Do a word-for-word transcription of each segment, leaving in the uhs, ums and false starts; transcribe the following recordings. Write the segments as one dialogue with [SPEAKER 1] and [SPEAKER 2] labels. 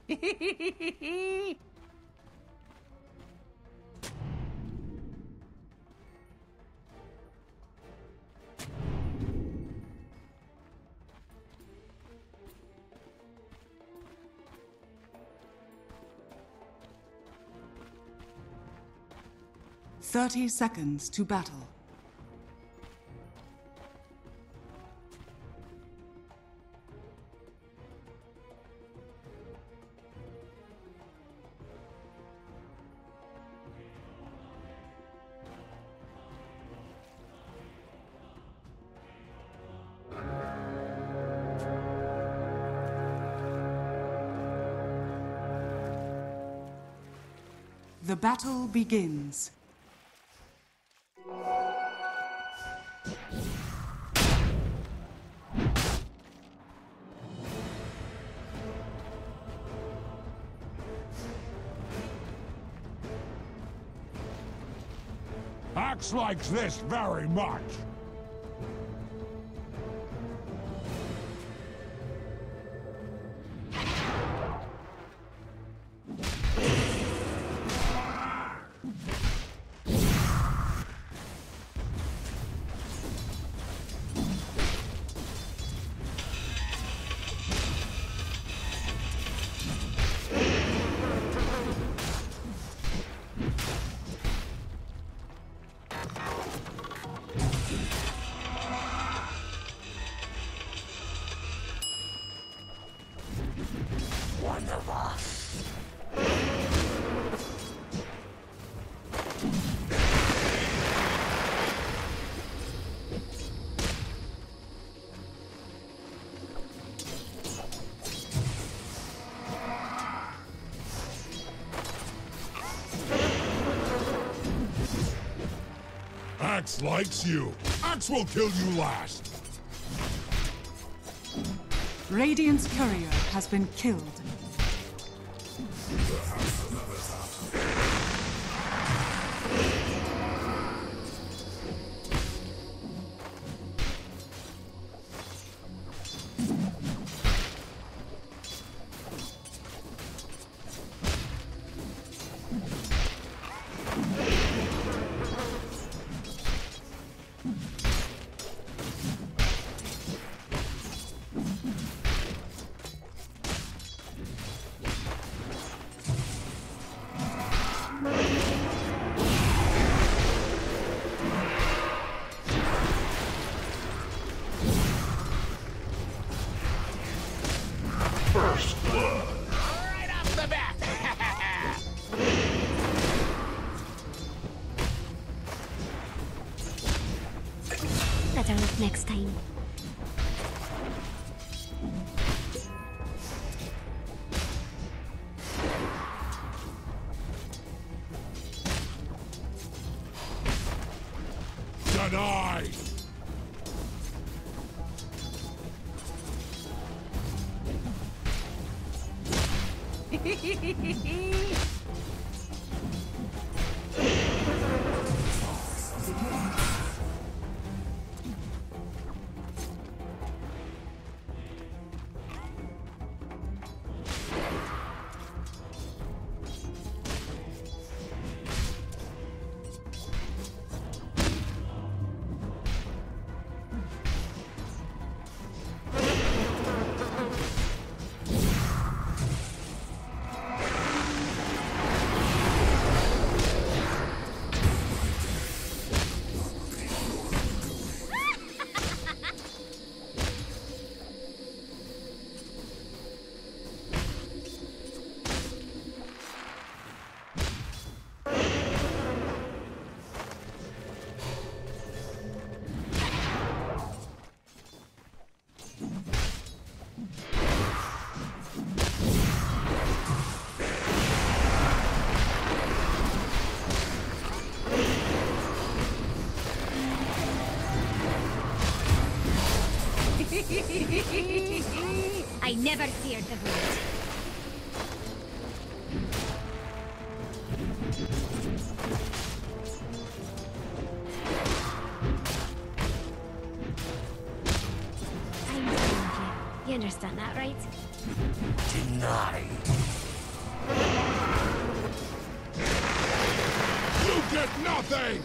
[SPEAKER 1] Thirty seconds to battle. The battle begins.
[SPEAKER 2] Axe likes this very much. Axe likes you. Axe will kill you last.
[SPEAKER 1] Radiant's courier has been killed.
[SPEAKER 2] First blood.
[SPEAKER 3] Right off the bat.
[SPEAKER 4] Better luck next time.
[SPEAKER 2] Denied.
[SPEAKER 4] I never feared the void. I'm telling you. You understand that, right?
[SPEAKER 3] Denied.
[SPEAKER 2] get nothing!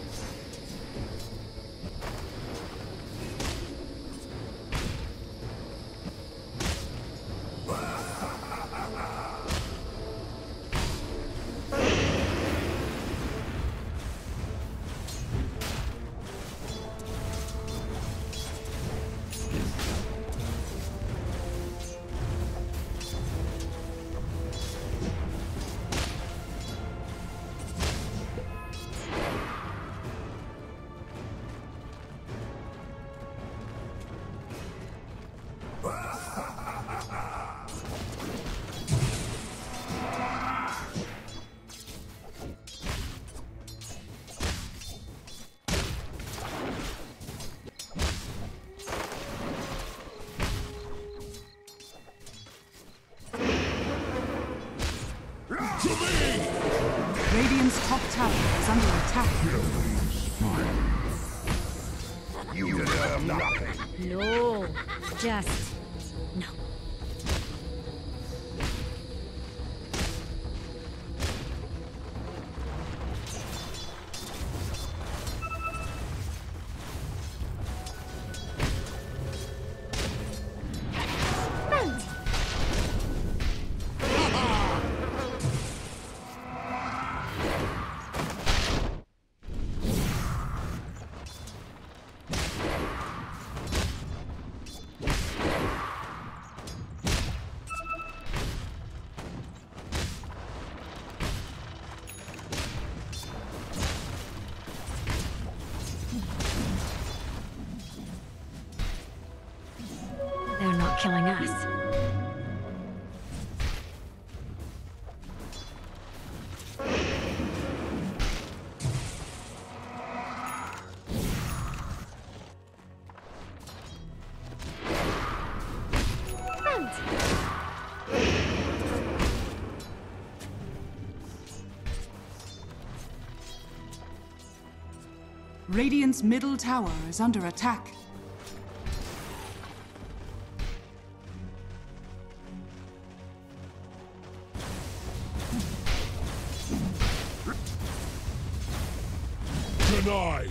[SPEAKER 1] Radiant's top tower is under attack.
[SPEAKER 3] You deserve nothing.
[SPEAKER 4] No. Just... no. They're not killing us.
[SPEAKER 1] Radiant's middle tower is under attack.
[SPEAKER 2] Denied!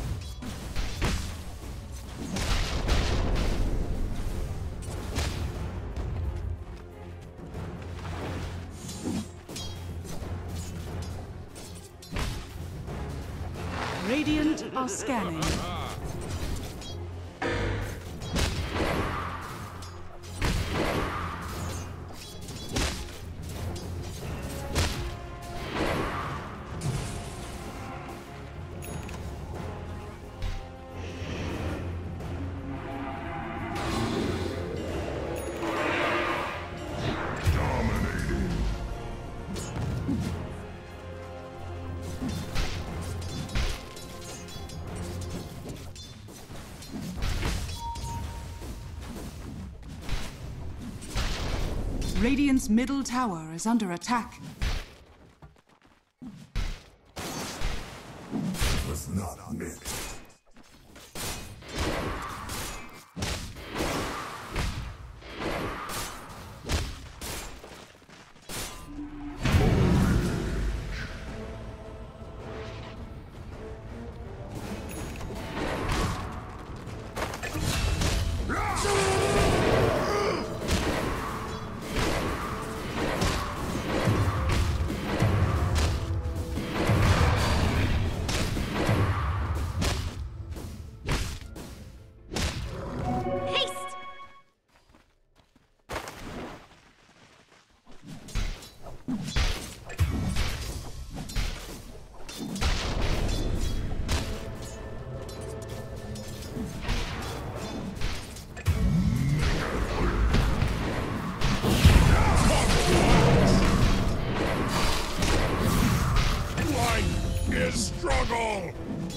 [SPEAKER 1] Radiant are scanning. Radiant's middle tower is under attack.
[SPEAKER 2] Was not mixed. Struggle!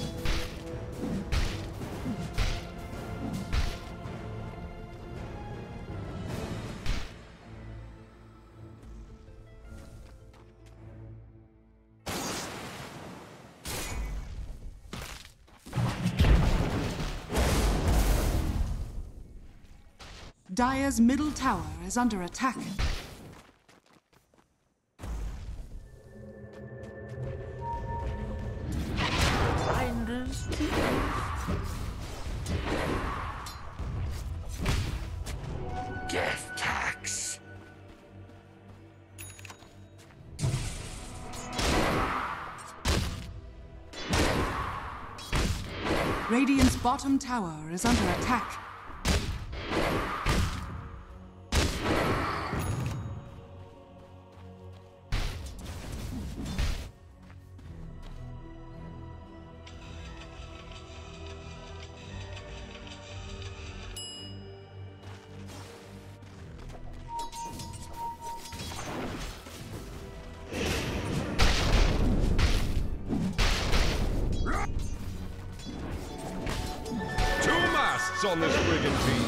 [SPEAKER 1] Dire's middle tower is under attack. Radiant's bottom tower is under attack.
[SPEAKER 5] On this brigantine.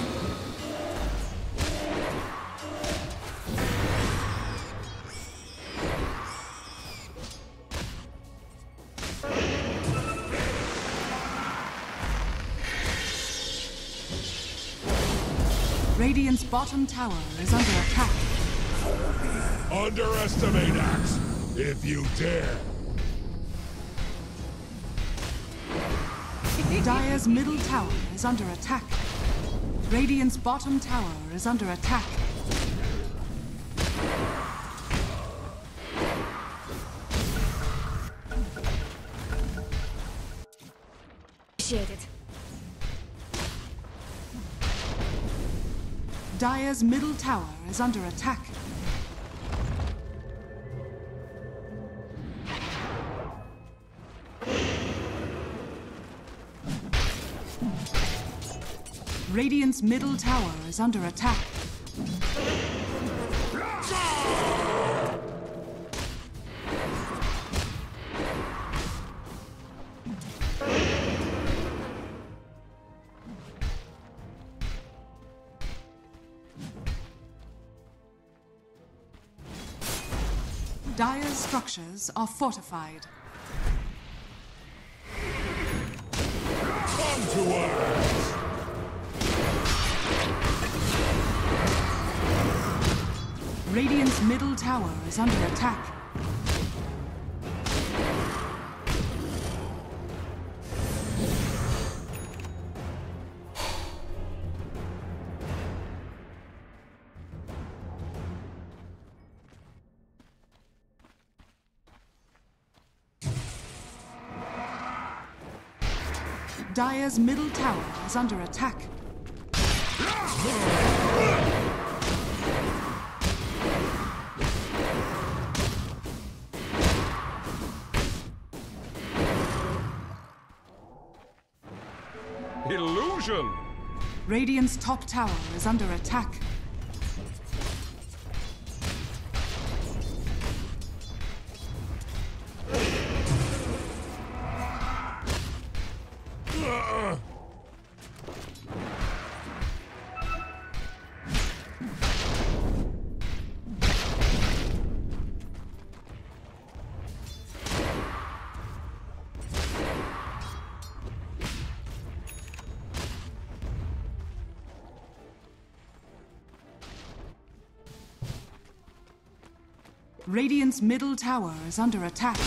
[SPEAKER 1] Radiant's bottom tower is under attack.
[SPEAKER 2] Underestimate Axe, if you dare.
[SPEAKER 1] Dire's middle tower is under attack. Radiant's bottom tower is under attack.
[SPEAKER 4] Shaded.
[SPEAKER 1] Dire's middle tower is under attack. Radiant's middle tower is under attack. Dire's structures are fortified.
[SPEAKER 2] Come to us!
[SPEAKER 1] Radiant's middle tower is under attack. Dire's middle tower is under attack.
[SPEAKER 5] Illusion!
[SPEAKER 1] Radiant's top tower is under attack. Radiant's middle tower is under attack.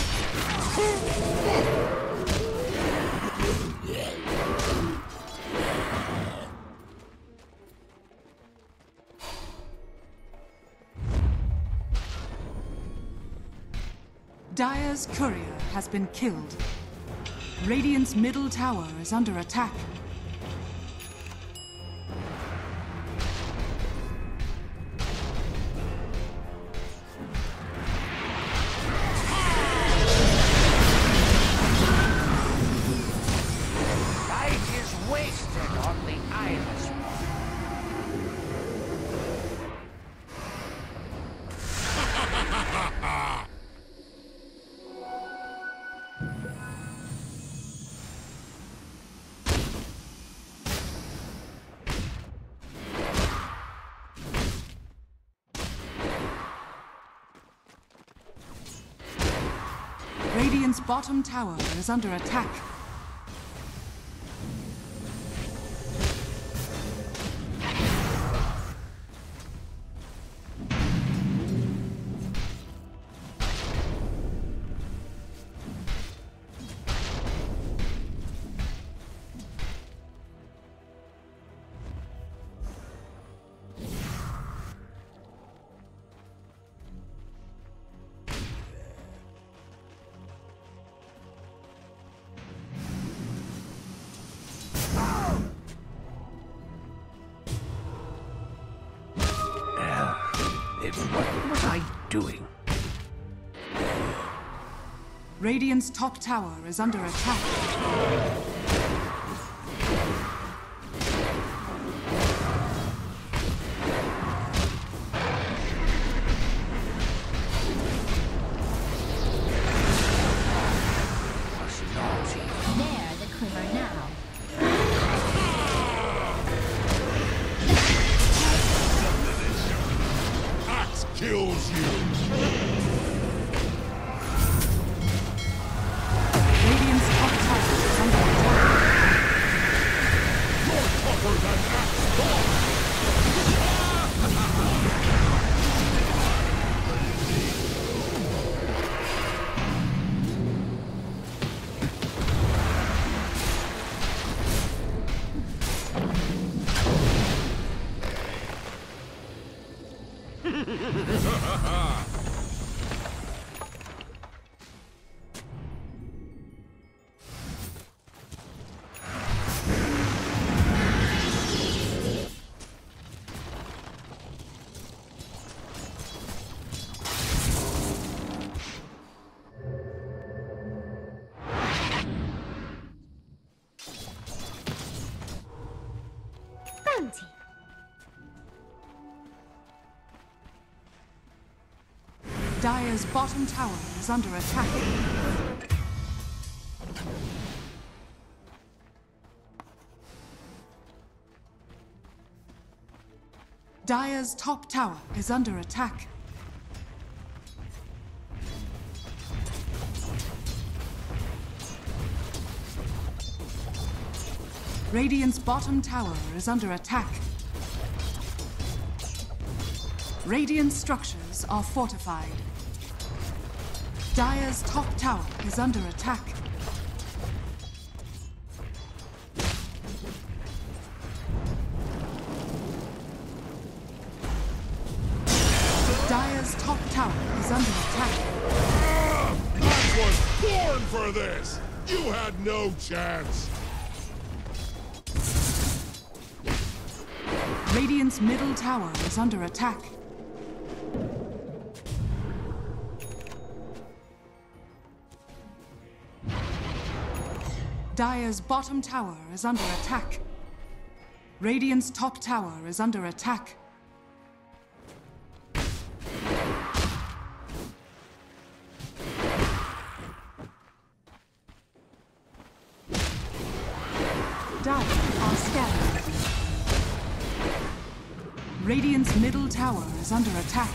[SPEAKER 1] Dire's courier has been killed. Radiant's middle tower is under attack. Radiant's bottom tower is under attack.
[SPEAKER 6] doing?
[SPEAKER 1] Radiant's top tower is under attack.
[SPEAKER 4] There, the quiver now.
[SPEAKER 2] Axe kills you.
[SPEAKER 1] Radiant's top tower is under attack.
[SPEAKER 2] You're tougher than Axe God.
[SPEAKER 4] Bounty.
[SPEAKER 1] Dire's bottom tower is under attack. Dire's top tower is under attack. Radiant's bottom tower is under attack. Radiant structures are fortified. Dire's top tower is under attack. Dire's top tower is under attack.
[SPEAKER 2] I was born for this. You had no chance.
[SPEAKER 1] Radiant's middle tower is under attack. Dire's bottom tower is under attack. Radiant's top tower is under attack. Dire are scattered. Radiant's middle tower is under attack.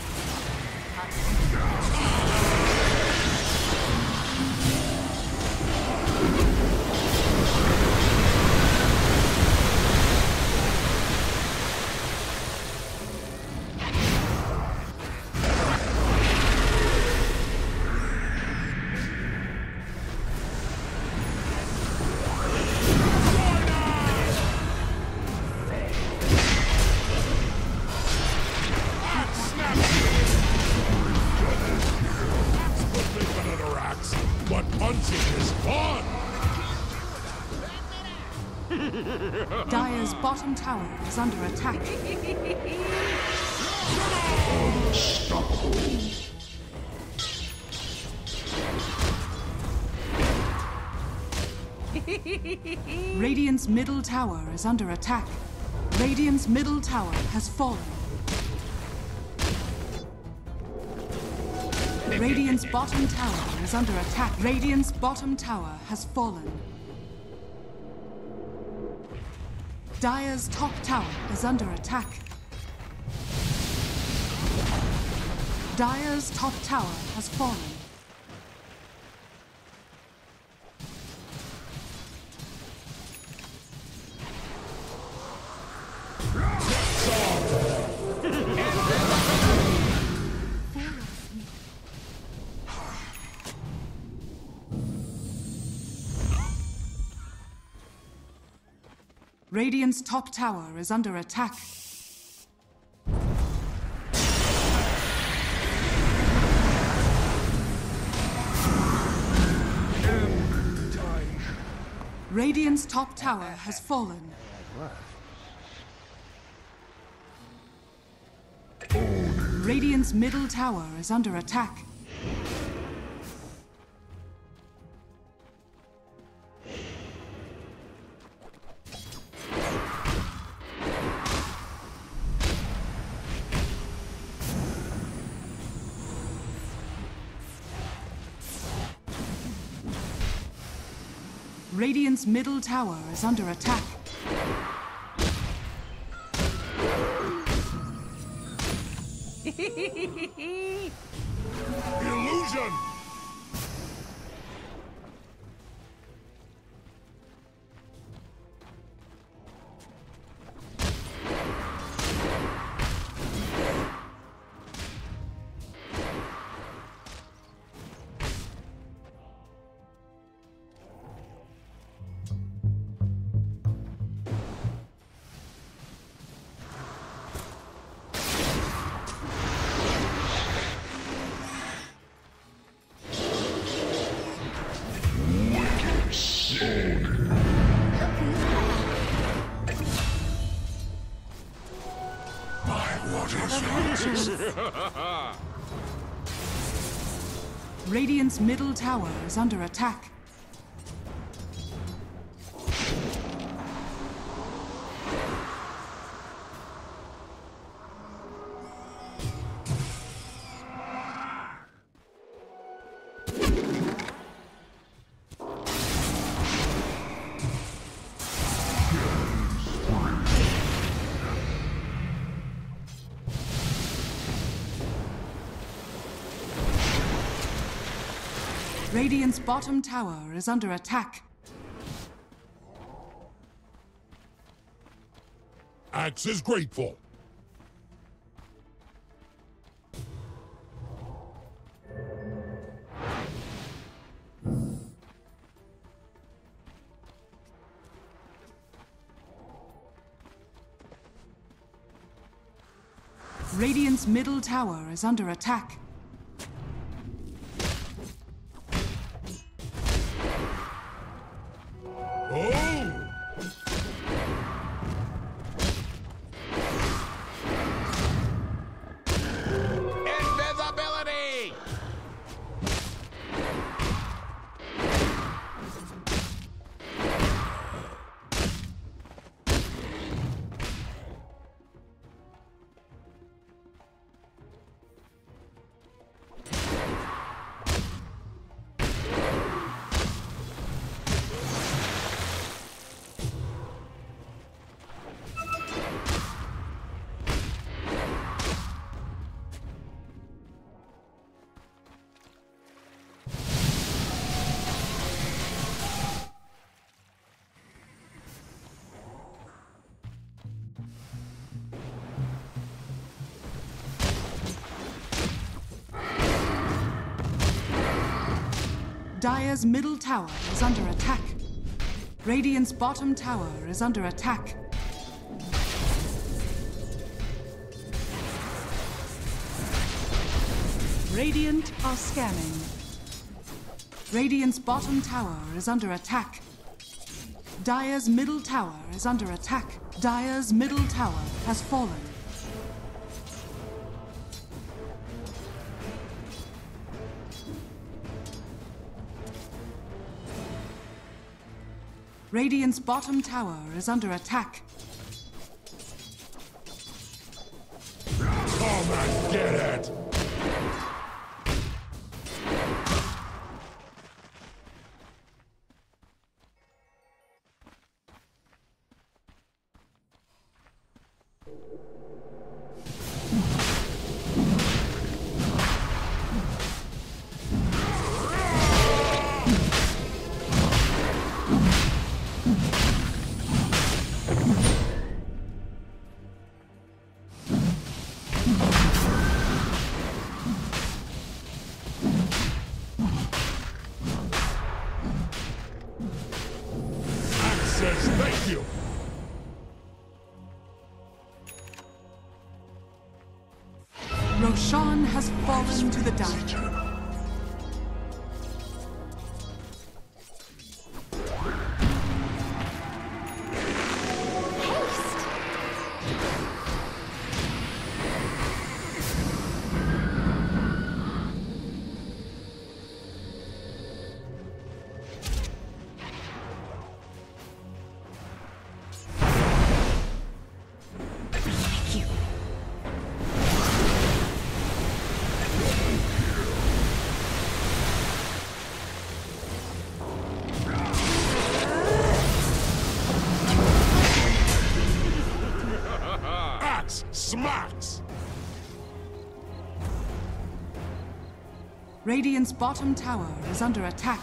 [SPEAKER 2] But punching is fun!
[SPEAKER 1] Dire's bottom tower is under attack. Radiant's middle tower is under attack. Radiant's middle tower has fallen. Radiant's bottom tower is under attack. Radiant's bottom tower has fallen. Dire's top tower is under attack. Dire's top tower has fallen. Radiant's top tower is under attack. Radiant's top tower has fallen.
[SPEAKER 3] Own
[SPEAKER 1] Radiant's middle tower is under attack. Radiant's middle tower is under attack.
[SPEAKER 2] Illusion!
[SPEAKER 1] Radiant's middle tower is under attack. Radiant's bottom tower is under attack.
[SPEAKER 2] Axe is grateful.
[SPEAKER 1] Radiant's middle tower is under attack. Dire's middle tower is under attack. Radiant's bottom tower is under attack. Radiant are scanning. Radiant's bottom tower is under attack. Dire's middle tower is under attack. Dire's middle tower has fallen. Radiant's bottom tower is under attack.
[SPEAKER 2] Come and get it! Thank you!
[SPEAKER 1] Roshan has fallen to the dungeon. Radiant's bottom tower is under attack.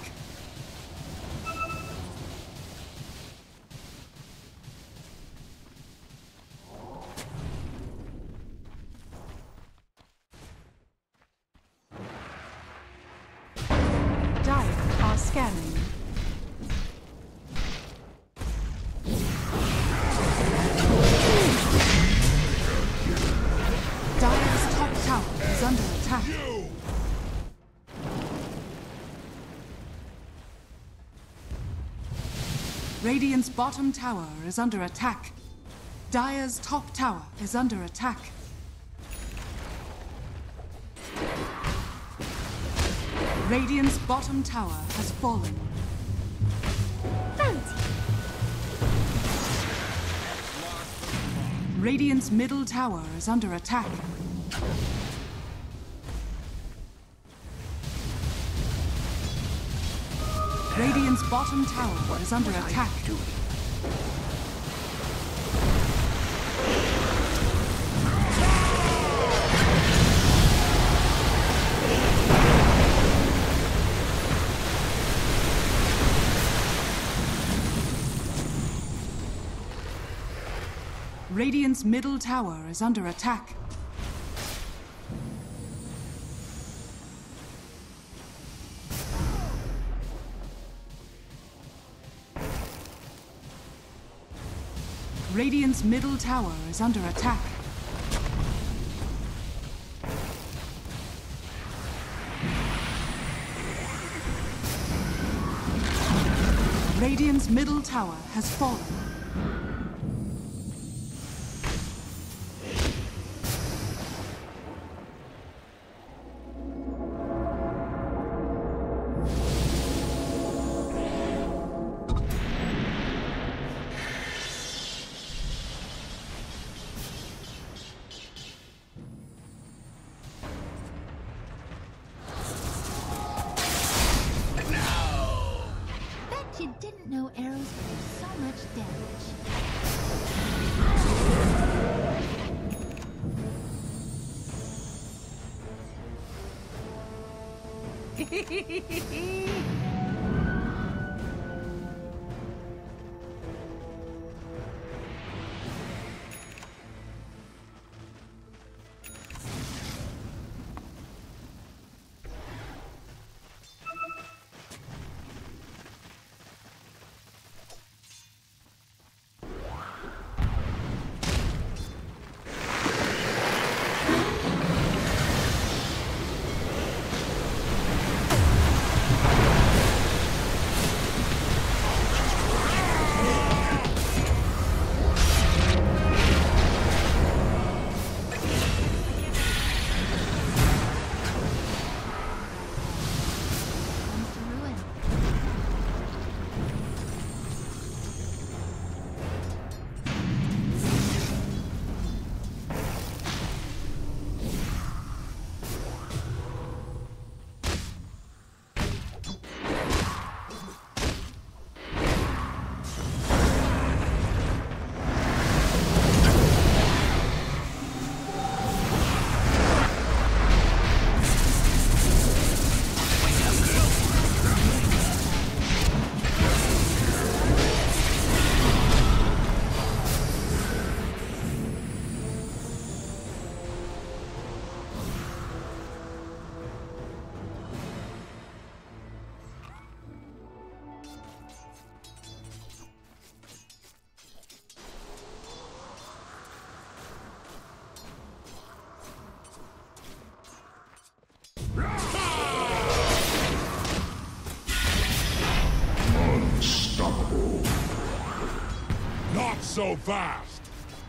[SPEAKER 1] Dire are scanning. Dire's top tower is under attack. Radiant's bottom tower is under attack. Dire's top tower is under attack. Radiant's bottom tower has fallen. Radiant's middle tower is under attack. Radiant's bottom tower is under attack. Radiant's middle tower is under attack. Radiant's middle tower is under attack. Radiant's middle tower has fallen.
[SPEAKER 4] You didn't know arrows would do so much damage.
[SPEAKER 2] Not so fast!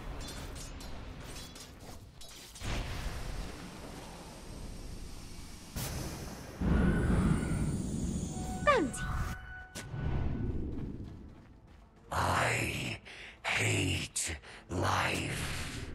[SPEAKER 4] Bounty.
[SPEAKER 3] I hate life.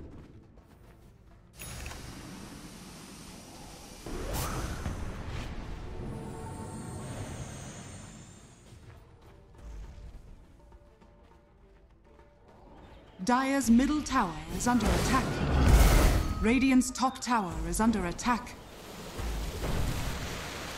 [SPEAKER 1] Dire's middle tower is under attack. Radiant's top tower is under attack.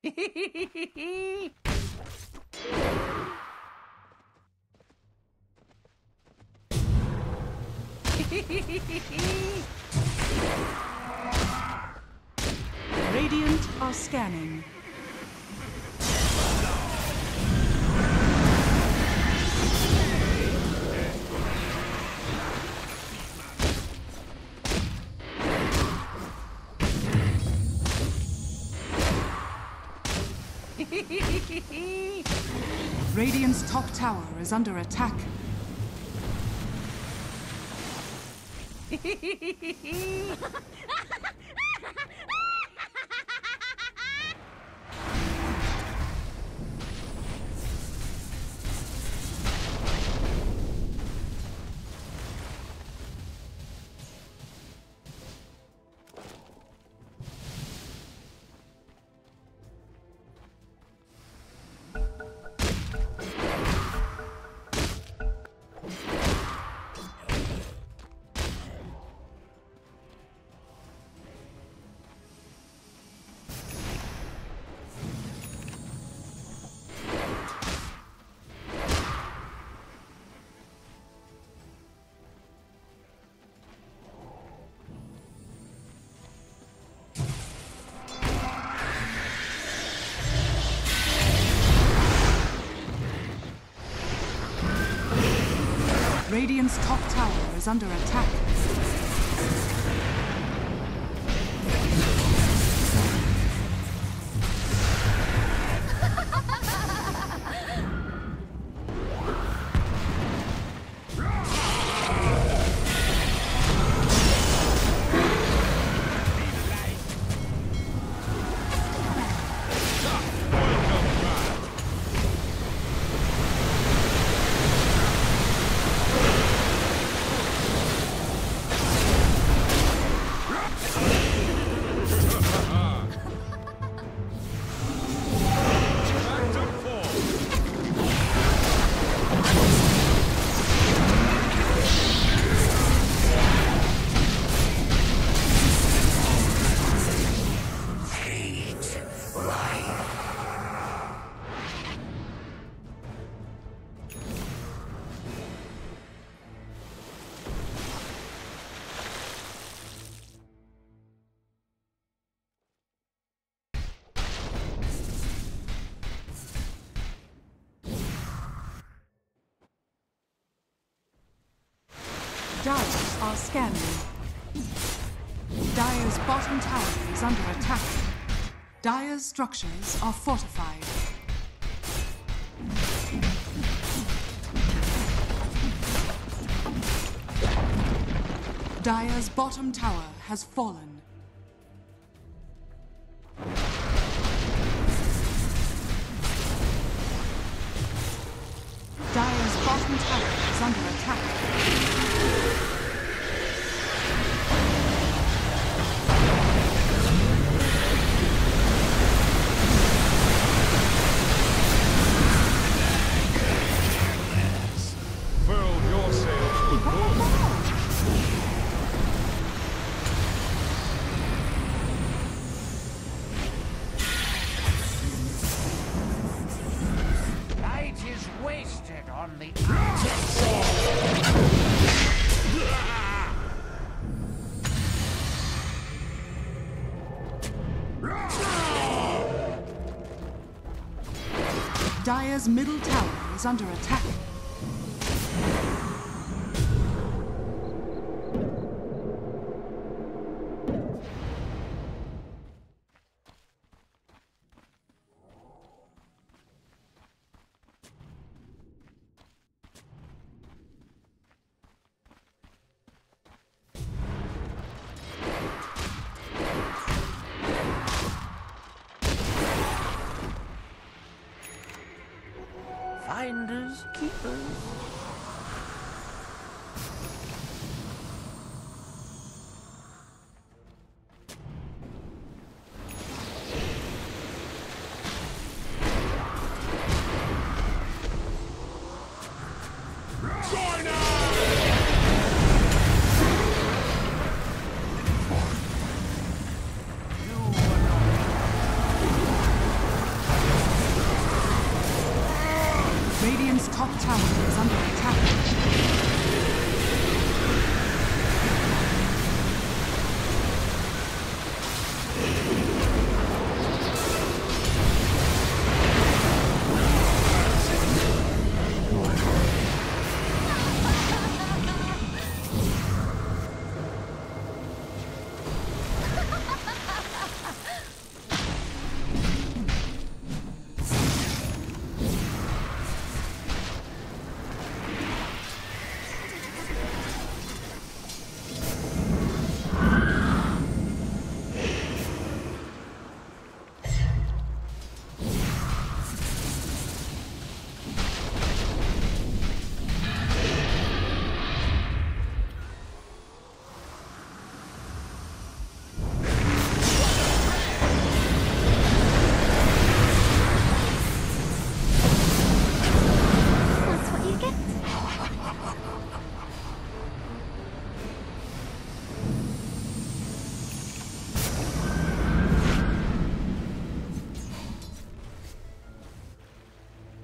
[SPEAKER 1] Radiant are scanning. Radiant's top tower is under attack. Radiant's top tower is under attack. Dire are scanning. Dire's bottom tower is under attack. Dire's structures are fortified. Dire's bottom tower has fallen. Dire's bottom tower is under attack.
[SPEAKER 5] Furl your sails, good lord.
[SPEAKER 3] Light is wasted on the
[SPEAKER 1] Dire's middle tower is under attack.
[SPEAKER 3] finders keepers.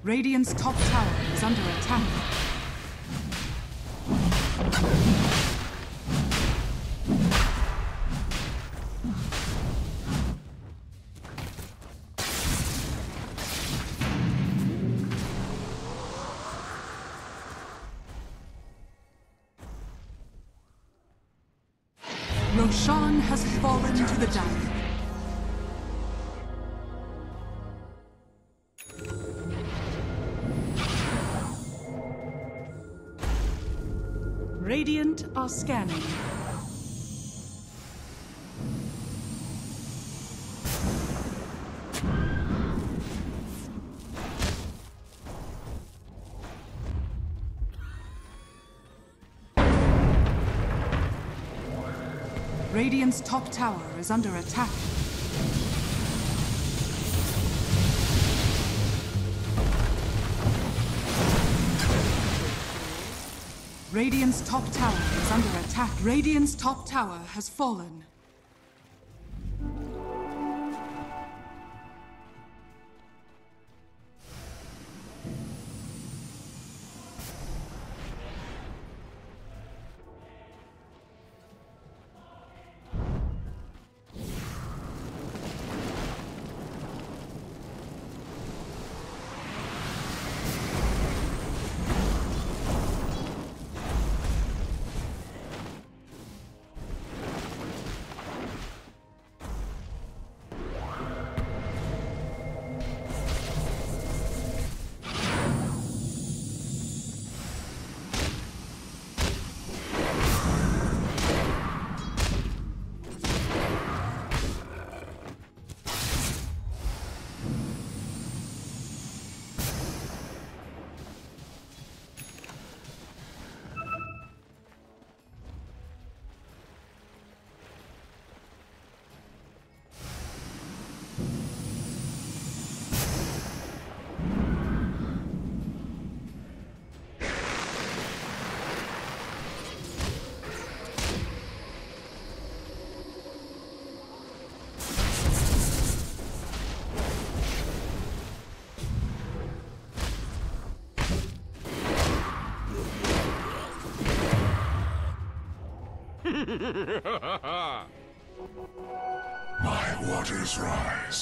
[SPEAKER 1] Radiant's top tower is under attack. Roshan has fallen to the Dire. Radiant are scanning. Radiant's top tower is under attack. Radiant's top tower is under attack. Radiant's top tower has fallen.
[SPEAKER 2] My waters rise.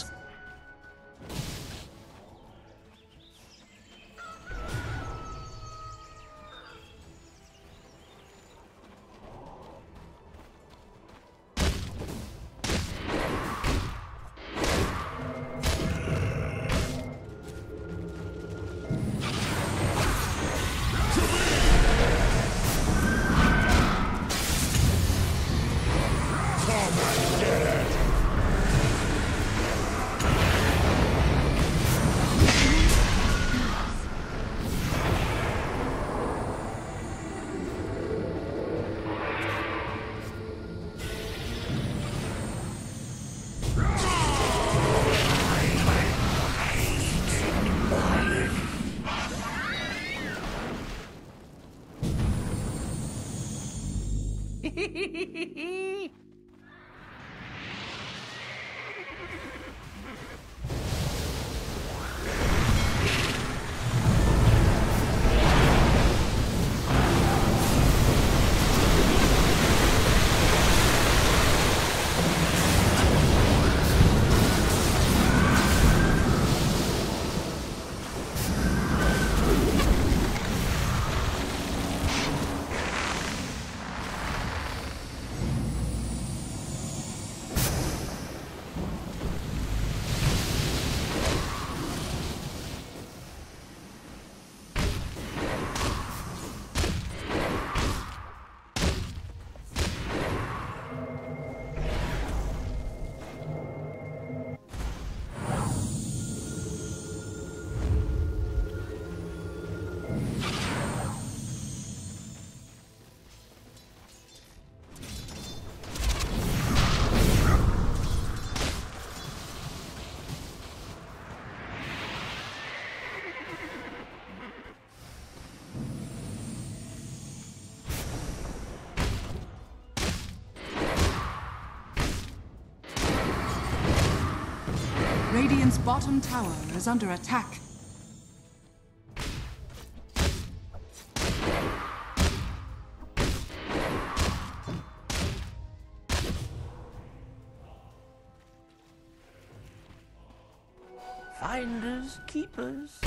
[SPEAKER 1] Radiant's bottom tower is under attack.
[SPEAKER 3] Finders, keepers.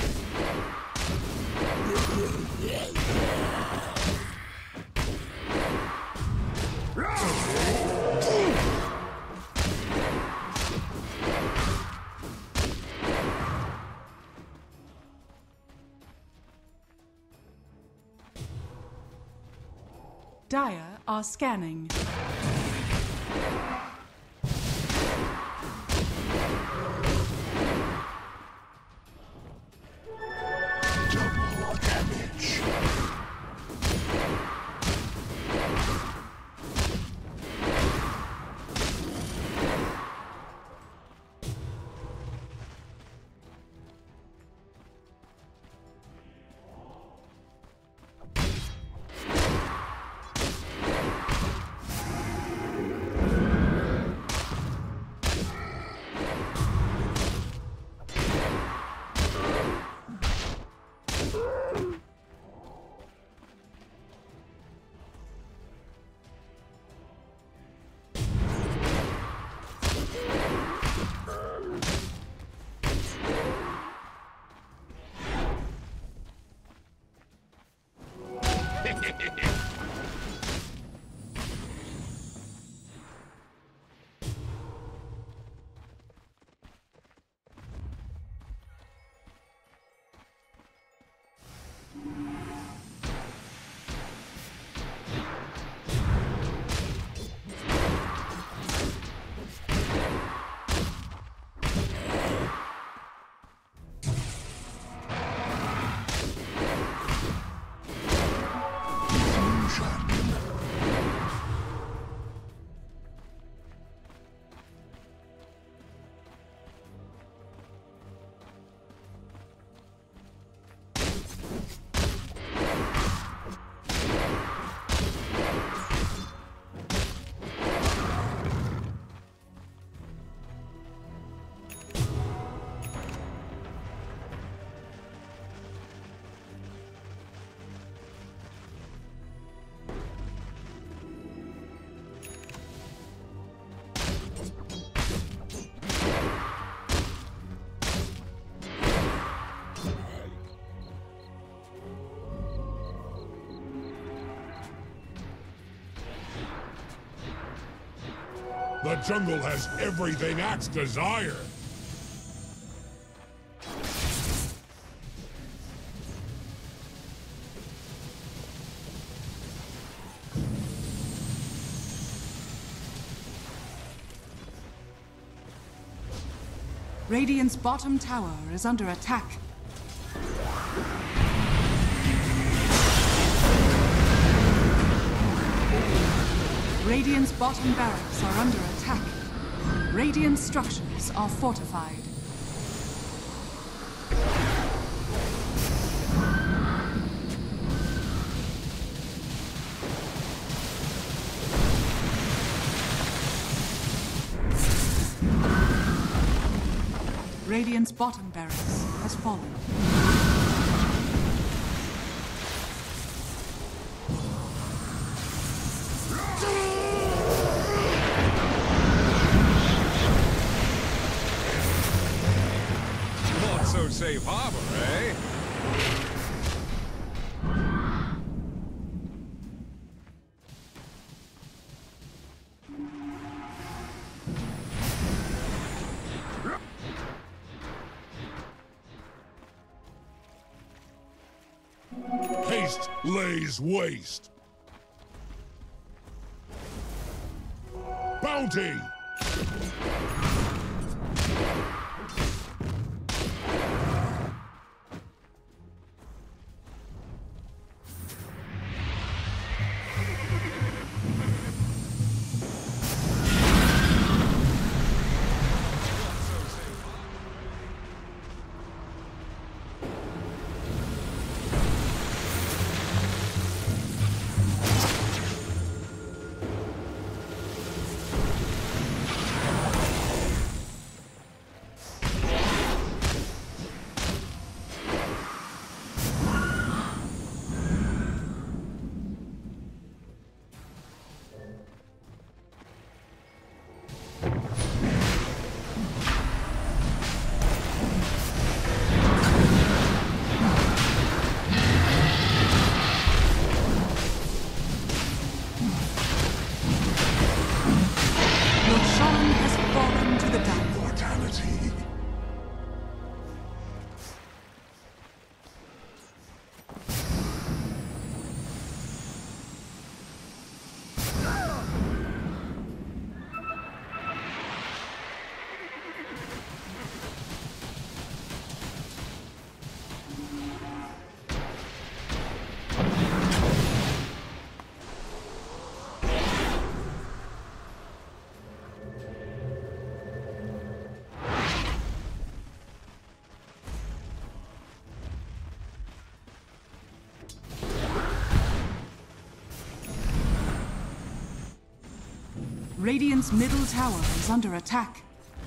[SPEAKER 1] Dire are scanning.
[SPEAKER 2] Double damage. The jungle has everything Axe desire.
[SPEAKER 1] Radiant's bottom tower is under attack. Radiant's bottom barracks are under attack. Radiant structures are fortified. Radiant's bottom barracks has fallen.
[SPEAKER 5] Not so safe harbor, eh?
[SPEAKER 2] Haste lays waste. Bounty!
[SPEAKER 1] Talon has fallen to the Dire.
[SPEAKER 2] Mortality.
[SPEAKER 1] Radiant's middle tower is under attack.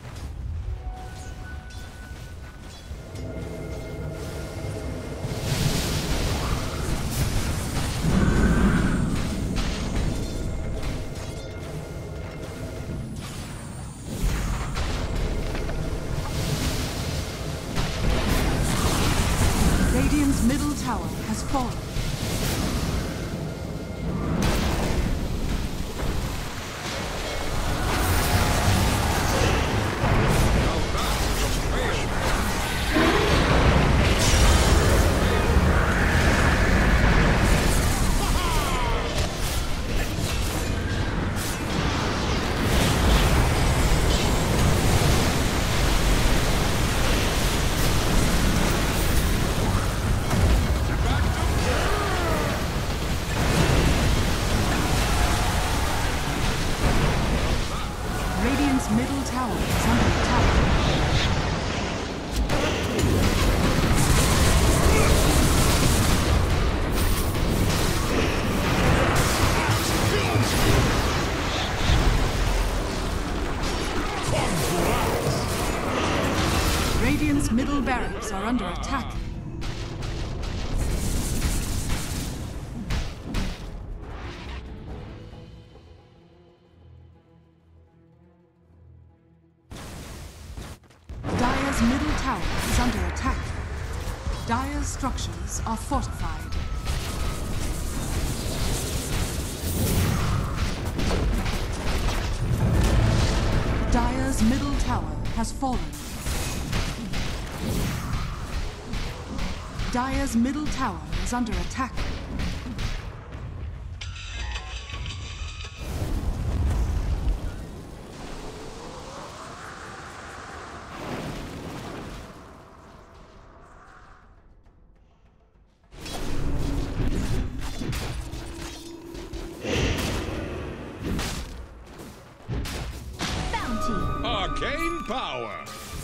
[SPEAKER 1] Radiant's middle tower has fallen. Radiant's middle tower is under attack. Radiant's middle barracks are under attack. Dire's middle tower is under attack. Dire's structures are fortified. Dire's middle tower has fallen. Dire's middle tower is under attack.
[SPEAKER 5] Arcane power.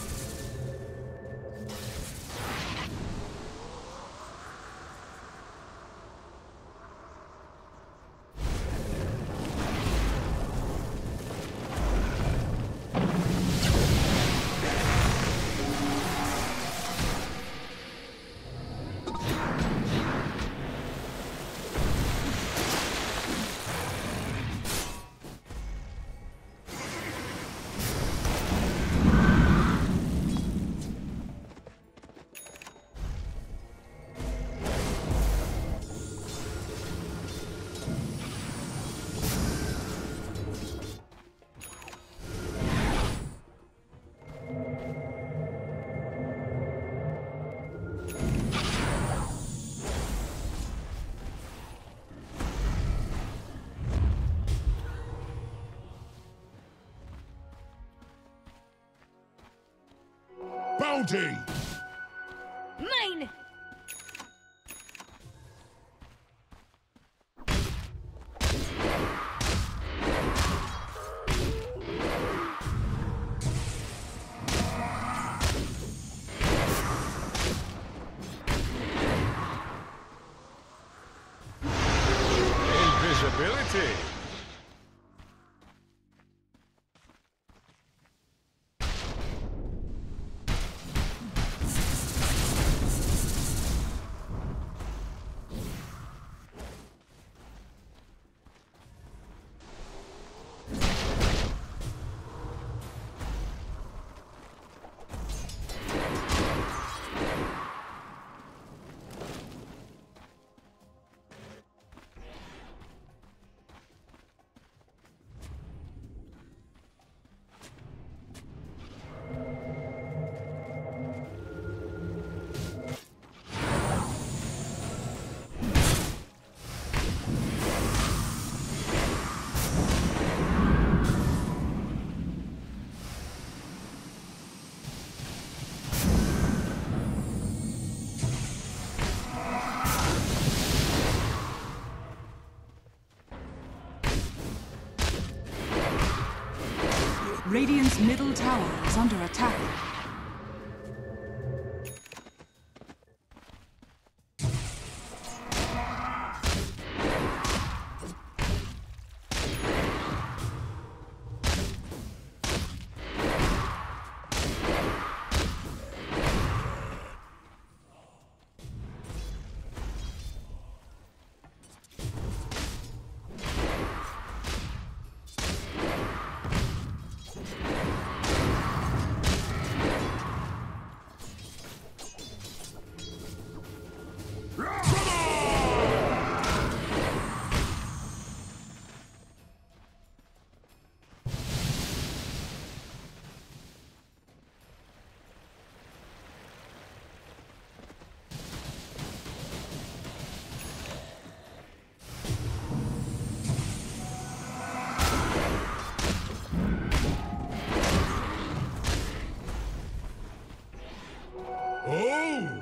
[SPEAKER 2] Bounty!
[SPEAKER 4] Mine!
[SPEAKER 5] Invisibility.
[SPEAKER 1] Radiant's middle tower is under attack.
[SPEAKER 2] Oh!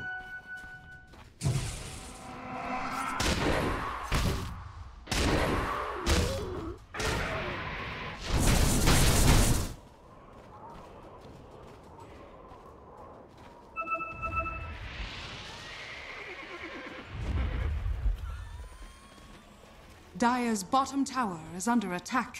[SPEAKER 1] Dire's bottom tower is under attack.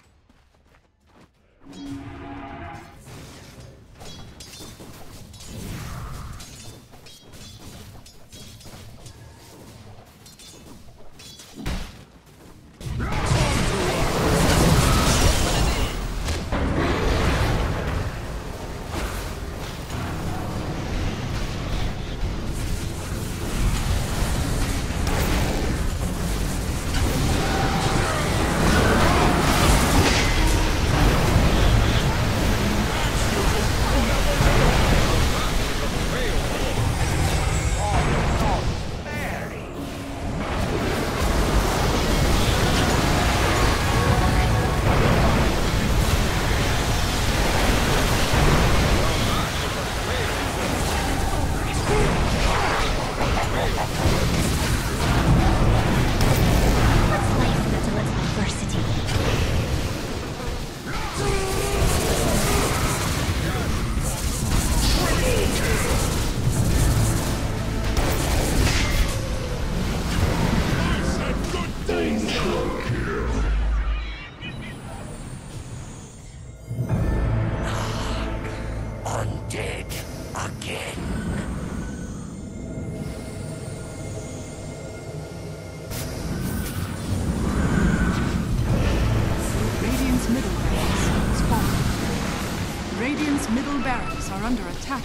[SPEAKER 1] Radiant's middle barracks are under attack.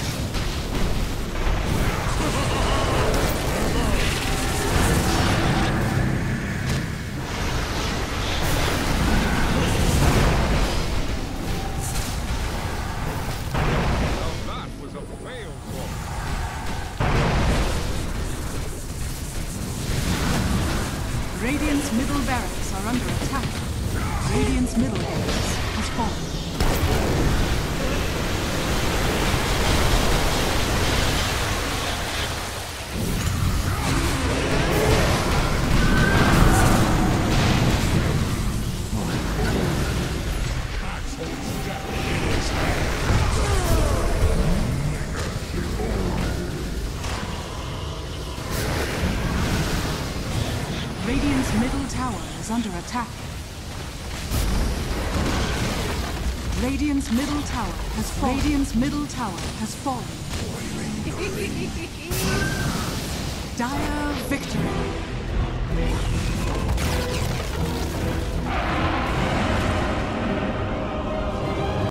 [SPEAKER 1] Radiant's middle barracks are under attack. Radiant's middle barracks has fallen. Radiant's middle tower is under attack. Radiant's middle tower has fallen. Radiant's middle tower has fallen. Dire victory.